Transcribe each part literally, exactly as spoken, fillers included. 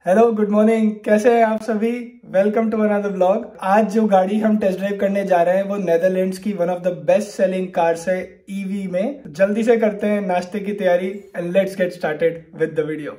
Hello, good morning. कैसे हैं आप सभी? Welcome to another blog. आज जो गाड़ी हम टेस्ट ड्राइव करने जा रहे हैं वो नेदरलैंड्स की one of the best selling cars है ईवी में। जल्दी से करते हैं नाश्ते की तैयारी and let's get started with the video.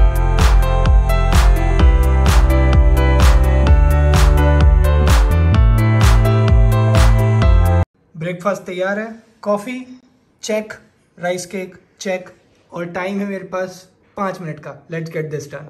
Breakfast तैयार है, coffee check, rice cake check, और टाइम है मेरे पास पाँच मिनट का। Let's get this done.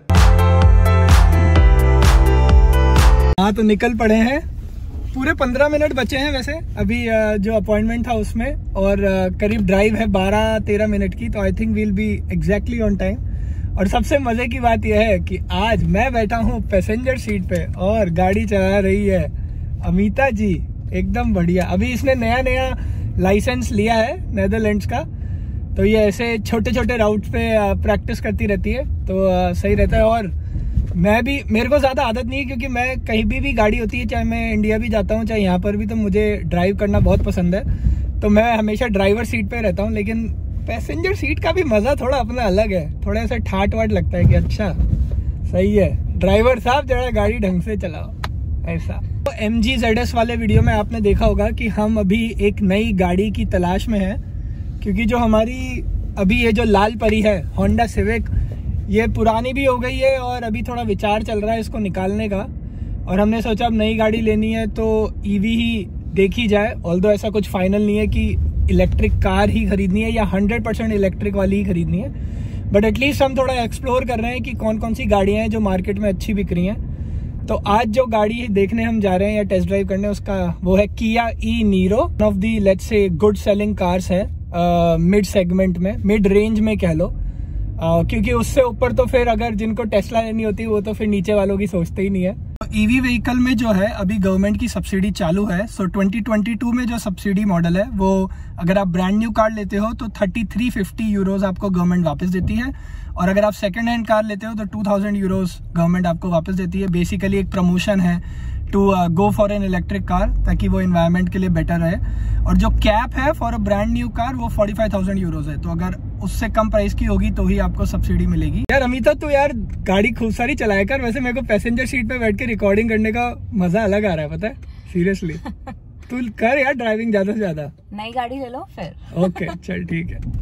हाँ, तो निकल पड़े हैं। पूरे पंद्रह मिनट बचे हैं वैसे अभी जो अपॉइंटमेंट था उसमें, और करीब ड्राइव है बारह तेरह मिनट की, तो I think we'll be exactly on time. और सबसे मजे की बात यह है कि आज मैं बैठा हूँ पैसेंजर सीट पे और गाड़ी चला रही है अमिता जी। एकदम बढ़िया। अभी इसने नया नया लाइसेंस लिया है नेदरलैंड्स का, तो ये ऐसे छोटे छोटे राउट्स पे प्रैक्टिस करती रहती है, तो सही रहता है। और मैं भी, मेरे को ज़्यादा आदत नहीं है क्योंकि मैं कहीं भी भी गाड़ी होती है, चाहे मैं इंडिया भी जाता हूँ चाहे यहाँ पर भी, तो मुझे ड्राइव करना बहुत पसंद है। तो मैं हमेशा ड्राइवर सीट पे रहता हूँ, लेकिन पैसेंजर सीट का भी मज़ा थोड़ा अपना अलग है। थोड़ा ऐसा ठाट वाट लगता है कि अच्छा सही है, ड्राइवर साहब जरा गाड़ी ढंग से चलाओ, ऐसा। तो एम जी जेड एस वाले वीडियो में आपने देखा होगा कि हम अभी एक नई गाड़ी की तलाश में हैं, क्योंकि जो हमारी अभी ये जो लाल परी है होंडा सिविक, ये पुरानी भी हो गई है और अभी थोड़ा विचार चल रहा है इसको निकालने का। और हमने सोचा अब नई गाड़ी लेनी है तो ईवी ही देखी जाए। ऑल्दो ऐसा कुछ फाइनल नहीं है कि इलेक्ट्रिक कार ही खरीदनी है या हंड्रेड परसेंट इलेक्ट्रिक वाली ही खरीदनी है, बट एटलीस्ट हम थोड़ा एक्सप्लोर कर रहे हैं कि कौन कौन सी गाड़ियाँ हैं जो मार्केट में अच्छी बिक रही हैं। तो आज जो गाड़ी देखने हम जा रहे हैं या टेस्ट ड्राइव करने, उसका वो है किया e Niro. One of the let's say good selling cars है मिड सेगमेंट में, मिड रेंज में कह लो, uh, क्योंकि उससे ऊपर तो फिर अगर जिनको टेस्ला लेनी होती है वो तो फिर नीचे वालों की सोचते ही नहीं है। ईवी व्हीकल में जो है अभी गवर्नमेंट की सब्सिडी चालू है। सो ट्वेंटी ट्वेंटी टू में जो सब्सिडी मॉडल है वो अगर आप ब्रांड न्यू कार लेते हो तो थर्टी थ्री फिफ्टी यूरोज आपको गवर्नमेंट वापस देती है, और अगर आप सेकंड हैंड कार लेते हो तो टू थाउजेंड यूरोज गवर्नमेंट आपको वापस देती है। बेसिकली एक प्रमोशन है to go for an electric car, ताकि वो एनवायरनमेंट के लिए बेटर रहे। और जो कैप है for a brand new car वो फोर्टी फाइव थाउजेंड यूरोज है, तो अगर उससे कम प्राइस की होगी तो ही आपको सब्सिडी मिलेगी। यार अमिता, तू यार गाड़ी खूब सारी चलाया कर। वैसे मेरे को पैसेंजर सीट पे बैठ के रिकॉर्डिंग करने का मजा अलग आ रहा है, पता है, सीरियसली। तू कर यार ड्राइविंग ज्यादा से ज्यादा। नई गाड़ी ले लो फिर। ओके चल ठीक है।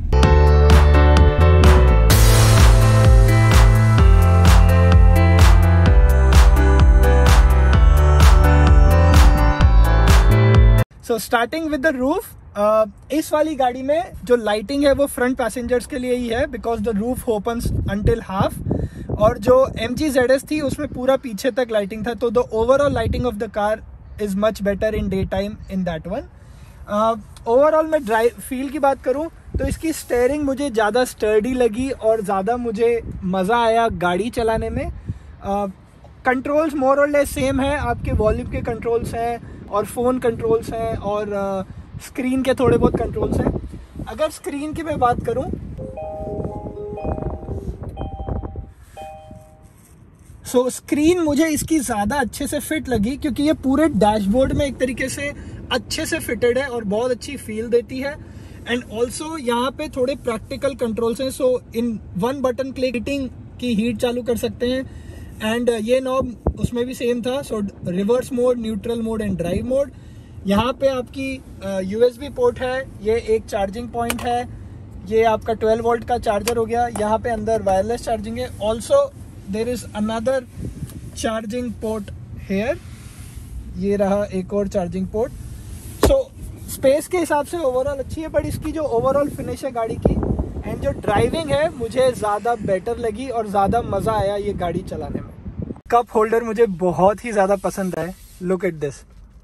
So starting with the roof, इस वाली गाड़ी में जो लाइटिंग है वो फ्रंट पैसेंजर्स के लिए ही है, because the roof opens until half. और जो एम जी जेड एस थी उसमें पूरा पीछे तक लाइटिंग था, तो the overall lighting of the car is much better in day time in that one. Overall मैं ड्राइव फील की बात करूं तो इसकी स्टेयरिंग मुझे ज़्यादा स्टर्डी लगी और ज़्यादा मुझे मज़ा आया गाड़ी चलाने में। कंट्रोल्स मोर और लेस सेम है, आपके वॉल्यूम के कंट्रोल्स हैं और फ़ोन कंट्रोल्स हैं और स्क्रीन के थोड़े बहुत कंट्रोल्स हैं। अगर स्क्रीन की मैं बात करूं सो so, स्क्रीन मुझे इसकी ज़्यादा अच्छे से फिट लगी, क्योंकि ये पूरे डैशबोर्ड में एक तरीके से अच्छे से फिटेड है और बहुत अच्छी फील देती है। एंड ऑल्सो यहाँ पे थोड़े प्रैक्टिकल कंट्रोल्स हैं। So in one button click heating की हीट चालू कर सकते हैं, एंड ये नॉब उसमें भी सेम था। So reverse mode, neutral mode and drive mode. यहाँ पे आपकी यूएसबी पोर्ट है, ये एक चार्जिंग पॉइंट है, ये आपका ट्वेल्व वोल्ट का चार्जर हो गया। यहाँ पे अंदर वायरलेस चार्जिंग है। Also there is another charging port here, ये रहा एक और चार्जिंग पोर्ट। सो स्पेस के हिसाब से ओवरऑल अच्छी है, बट इसकी जो ओवरऑल फिनिश है गाड़ी की एंड जो ड्राइविंग है मुझे ज़्यादा बेटर लगी और ज़्यादा मज़ा आया ये गाड़ी चलाने में। कप होल्डर मुझे बहुत ही ज़्यादा पसंद है। Look at this,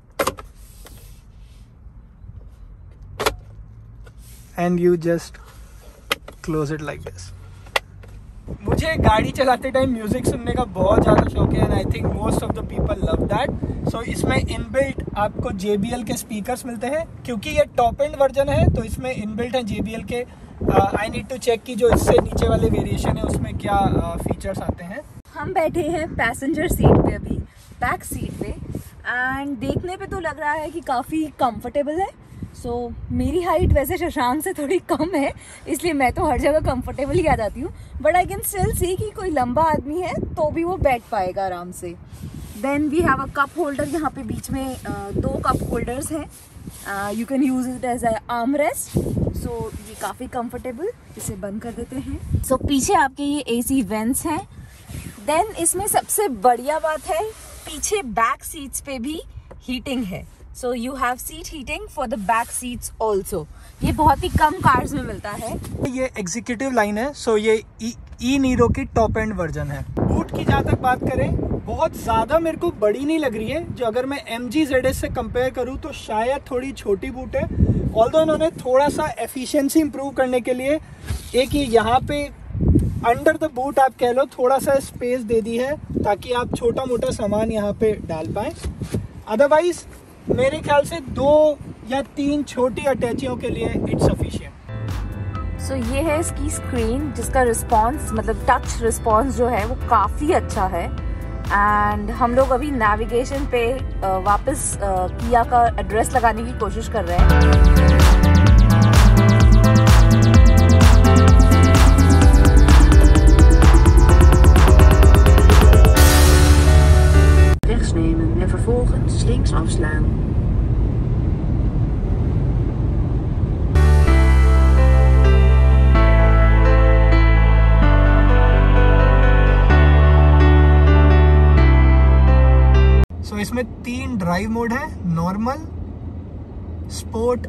and you just close it like this. मुझे गाड़ी चलाते टाइम म्यूजिक सुनने का बहुत ज़्यादा शौक है, and I think most of the people love that. So इसमें इनबिल्ट आपको जे बी एल के स्पीकर्स मिलते हैं, क्योंकि ये टॉप एंड वर्जन है तो इसमें इनबिल्ट है जे बी एल के। आई नीड टू चेक कि जो इससे नीचे वाले वेरिएशन है उसमें क्या फीचर्स uh, आते हैं। हम बैठे हैं पैसेंजर सीट पे, अभी बैक सीट पे, एंड देखने पे तो लग रहा है कि काफ़ी कंफर्टेबल है। सो so, मेरी हाइट वैसे शशांक से थोड़ी कम है, इसलिए मैं तो हर जगह कंफर्टेबल ही आ जाती हूँ, but I can still see कि कोई लंबा आदमी है तो भी वो बैठ पाएगा आराम से। Then we have a cup holder, यहाँ पे बीच में uh, दो कप होल्डर्स हैं, you can use it as a arm rest. So ये काफ़ी कंफर्टेबल, इसे बंद कर देते हैं। सो so, पीछे आपके ये एसी वेंट्स हैं। देन इसमें सबसे बढ़िया बात है, पीछे बैक सीट्स पे भी हीटिंग है। So you have seat heating for the back seats also. ये बहुत ही कम कार्स में मिलता है। ये एग्जीक्यूटिव लाइन है, सो ये ई नीरो की टॉप एंड वर्जन है। बूट की जहाँ तक बात करें, बहुत ज़्यादा मेरे को बड़ी नहीं लग रही है। जो अगर मैं एम जी जेड एस से कंपेयर करूँ तो शायद थोड़ी छोटी बूट है। ऑल्दो उन्होंने थोड़ा सा एफिशिएंसी इंप्रूव करने के लिए एक ये यहाँ पे अंडर द बूट आप कह लो थोड़ा सा स्पेस दे दी है, ताकि आप छोटा मोटा सामान यहाँ पे डाल पाएँ। अदरवाइज मेरे ख्याल से दो या तीन छोटी अटैचियों के लिए इट्स सफिशिएंट। सो ये है इसकी स्क्रीन, जिसका रिस्पॉन्स मतलब टच रिस्पॉन्स जो है वो काफ़ी अच्छा है। एंड हम लोग अभी नेविगेशन पे वापस किया का एड्रेस लगाने की कोशिश कर रहे हैं। Rechts nemen en vervolgens links afslaan. So, इसमें तीन ड्राइव मोड है, नॉर्मल, स्पोर्ट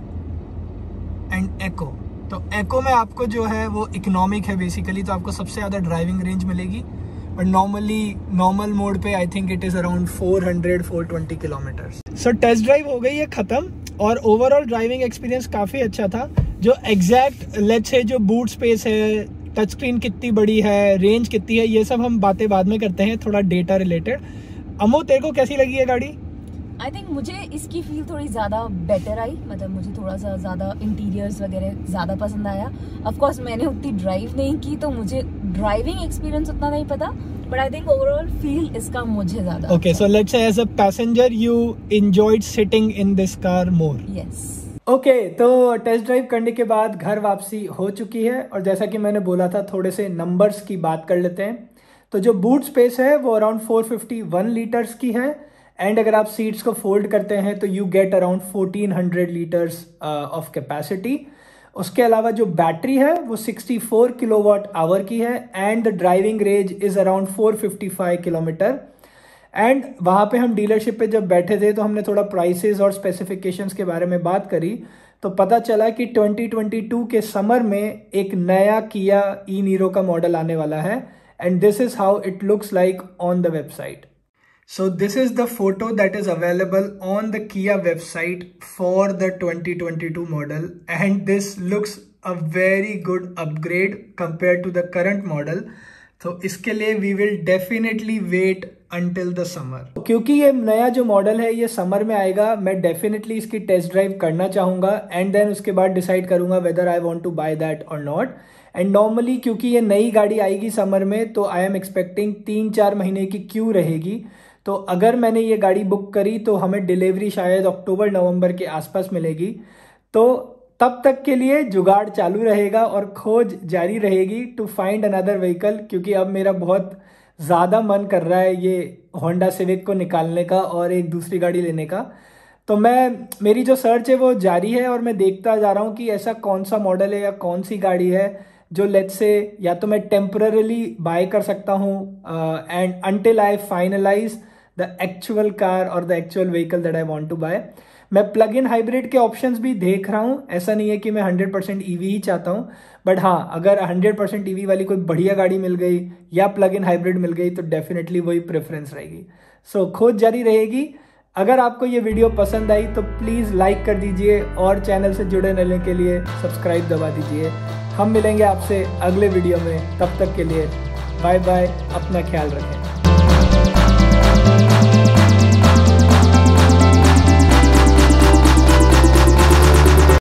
एंड एको। तो एको में आपको जो है वो इकोनॉमिक है बेसिकली, तो आपको सबसे ज़्यादा ड्राइविंग रेंज मिलेगी। और नॉर्मली नॉर्मल मोड पे I think it is around four hundred four twenty kilometre. So test drive हो गई है ख़त्म, और ओवरऑल ड्राइविंग एक्सपीरियंस काफ़ी अच्छा था। जो एग्जैक्ट लेट्स से जो बूट स्पेस है, टच स्क्रीन कितनी बड़ी है, रेंज कितनी है, ये सब हम बातें बाद में करते हैं, थोड़ा डेटा रिलेटेड। अमो, तेरे को कैसी लगी है गाड़ी? आई थिंक मुझे इसकी फील थोड़ी ज़्यादा बेटर आई, मतलब मुझे थोड़ा सा ज़्यादा इंटीरियर्स वगैरह ज़्यादा पसंद आया। ऑफ कोर्स मैंने उतनी ड्राइव नहीं की, तो मुझे ड्राइविंग एक्सपीरियंस उतना नहीं पता, but I think overall feel इसका मुझे ज़्यादा। Okay, so let's say as a passenger you enjoyed sitting in this car more? Yes. Okay, तो टेस्ट ड्राइव करने के बाद घर वापसी हो चुकी है, और जैसा कि मैंने बोला था थोड़े से नंबर्स की बात कर लेते हैं। तो जो बूट स्पेस है वो around four fifty one litres की है, एंड अगर आप सीट्स को फोल्ड करते हैं तो you get around fourteen hundred litres of capacity. उसके अलावा जो बैटरी है वो सिक्सटी फोर किलोवाट आवर की है, and the driving range is around four fifty five kilometre. And वहाँ पे हम डीलरशिप पे जब बैठे थे तो हमने थोड़ा प्राइसेस और स्पेसिफिकेशंस के बारे में बात करी, तो पता चला कि ट्वेंटी ट्वेंटी टू के समर में एक नया किया ई नीरो का मॉडल आने वाला है, and this is how it looks like on the website. So this is the photo that is available on the Kia website for the twenty twenty-two model, and this looks a very good upgrade compared to the current model. तो इसके लिए we will definitely wait until the summer. क्योंकि ये नया जो model है ये summer में आएगा, मैं डेफिनेटली इसकी टेस्ट ड्राइव करना चाहूँगा, एंड देन उसके बाद डिसाइड करूँगा whether I want to buy that or not. And normally क्योंकि ये नई गाड़ी आएगी समर में, तो आई एम एक्सपेक्टिंग तीन चार महीने की क्यू रहेगी। तो अगर मैंने ये गाड़ी बुक करी तो हमें डिलीवरी शायद अक्टूबर नवंबर के आसपास मिलेगी। तो तब तक के लिए जुगाड़ चालू रहेगा और खोज जारी रहेगी टू फाइंड अनदर व्हीकल, क्योंकि अब मेरा बहुत ज़्यादा मन कर रहा है ये होंडा सिविक को निकालने का और एक दूसरी गाड़ी लेने का। तो मैं मेरी जो सर्च है वो जारी है, और मैं देखता जा रहा हूँ कि ऐसा कौन सा मॉडल है या कौन सी गाड़ी है जो लेट्स से या तो मैं टेम्पररीली बाय कर सकता हूँ, and until I finalise the actual car और the actual vehicle that I want to buy. मैं प्लग इन हाइब्रिड के ऑप्शंस भी देख रहा हूँ, ऐसा नहीं है कि मैं हंड्रेड परसेंट ईवी ही चाहता हूँ, बट हाँ अगर हंड्रेड परसेंट ईवी वाली कोई बढ़िया गाड़ी मिल गई या प्लग इन हाइब्रिड मिल गई तो डेफिनेटली वही प्रेफरेंस रहेगी। सो so, खोज जारी रहेगी। अगर आपको ये वीडियो पसंद आई तो प्लीज़ लाइक कर दीजिए, और चैनल से जुड़े रहने के लिए सब्सक्राइब दबा दीजिए। हम मिलेंगे आपसे अगले वीडियो में, तब तक के लिए बाय बाय, अपना ख्याल रखें।